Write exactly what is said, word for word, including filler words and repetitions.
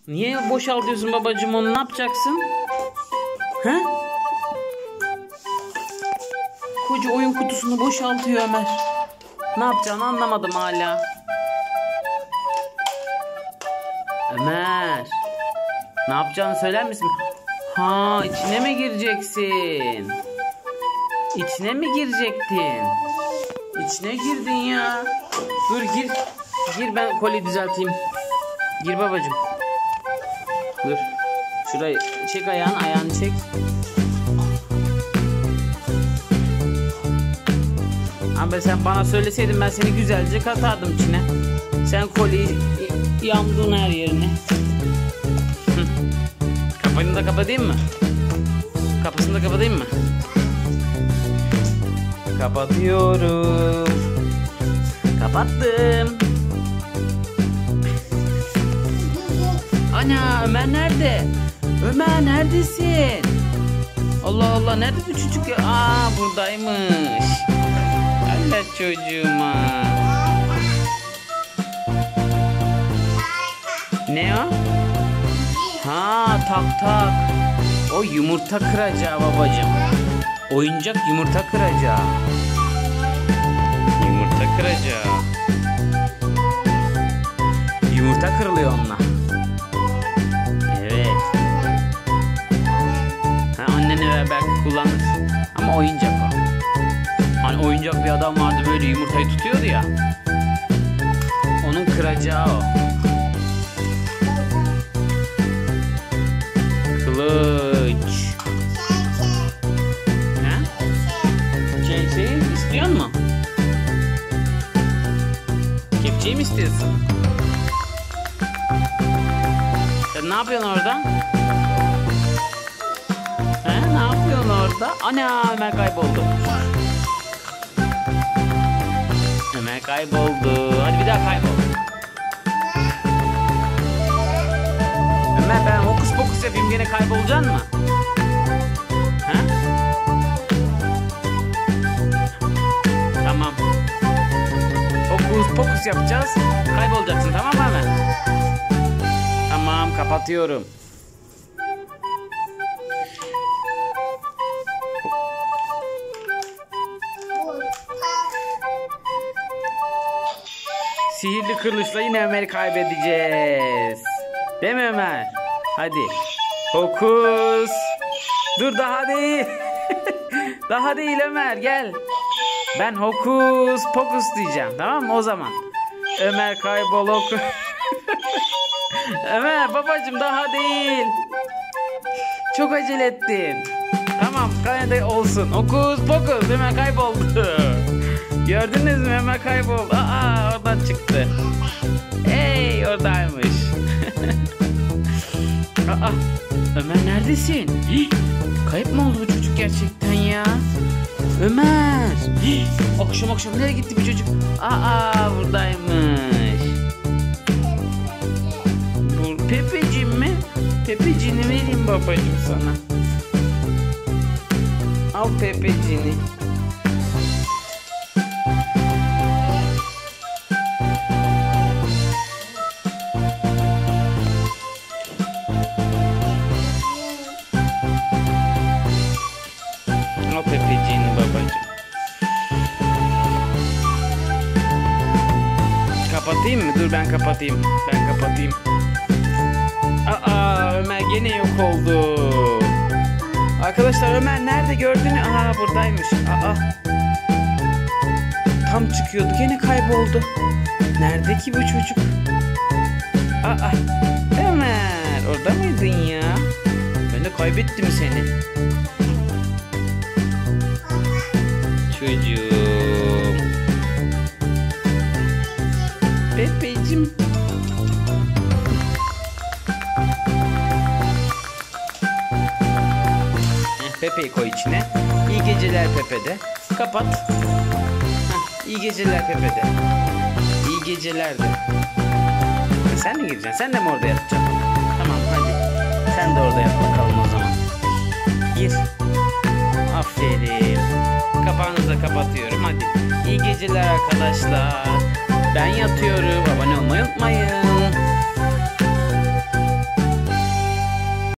Niye boşaltıyorsun babacığım onu? Ne yapacaksın? He? Koca oyun kutusunu boşaltıyor Ömer. Ne yapacağını anlamadım hala. Ömer. Ne yapacağını söyler misin? Ha, içine mi gireceksin? İçine mi girecektin? İçine girdin ya. Dur gir. Gir, ben koli düzelteyim. Gir babacığım. Dur. Şurayı çek, ayağını ayağını çek. Abi sen bana söyleseydin ben seni güzelce katardım içine. Sen koliyi yandın her yerine. Kapını da kapatayım mı? Kapısını da kapatayım mı? Kapatıyorum. Kapattım. Ana, Ömer nerede? Ömer neredesin? Allah Allah, nerede bu çocuk ya? Aa, buradaymış. Allah çocuğuma. Ne o? Ha, tak tak. O yumurta kıracağı babacığım. Oyuncak yumurta kıracağı. Yumurta kıracağı. Yumurta kırılıyor onunla. Evet. Ha, annene ver, belki kullanır. Ama oyuncak o. Hani oyuncak bir adam vardı, böyle yumurtayı tutuyordu ya. Onun kıracağı o. Kılıç. Ha? Kepçeyi istiyor musun? Kepçeyi mi istiyorsun? Sen ne yapıyorsun orada? He, ne yapıyorsun orada? Ana, Ömer kayboldu. Ömer kayboldu. Hadi bir daha kaybol. Ömer, ben hokus pokus yapayım, gene kaybolacaksın mı? He? Tamam. Hokus pokus yapacağız. Kaybolacaksın, tamam mı Ömer? Tamam, kapatıyorum. Sihirli kılıçla yine Ömer'i kaybedeceğiz. Değil mi Ömer? Hadi. Hokus. Dur, daha değil. Daha değil Ömer, gel. Ben hokus pokus diyeceğim, tamam mı o zaman? Ömer kaybol hokus. Ömer babacığım, daha değil. Çok acele ettin. Tamam, gayet olsun. Hokus pokus, Ömer kayboldu. Gördünüz mü, Ömer kayboldu. Aa, oradan çıktı. Hey, oradaymış. Aa, Ömer neredesin? Hii, kayıp mı oldu bu çocuk gerçekten ya? Ömer. Hii, akşam akşam nereye gitti bu çocuk? Aa, buradaymış. Bu Pepeciğim mi? Pepeciğini vereyim babacığım sana. Al Pepeciğini. Al Pepeciğini babacığım. Kapatayım mı? Dur, ben kapatayım. Ben kapatayım. Aa, Ömer gene yok oldu. Arkadaşlar, Ömer nerede, gördün mü? Aa, buradaymış. Aa. Tam çıkıyordu, gene kayboldu. Nerede ki bu çocuk? Aa, Ömer orada mıydın ya? Ben de kaybettim seni. Çocuğum. Pepeciğim. Pepe'yi koy içine. İyi geceler Pepe'de. Kapat. Heh, iyi geceler Pepe'de. İyi geceler de. Sen mi gireceksin? Sen de mi orada yatacaksın? Tamam, hadi. Sen de orada yat bakalım o zaman. Gir. Aferin. Kapağınızı da kapatıyorum. Hadi. İyi geceler arkadaşlar. Ben yatıyorum.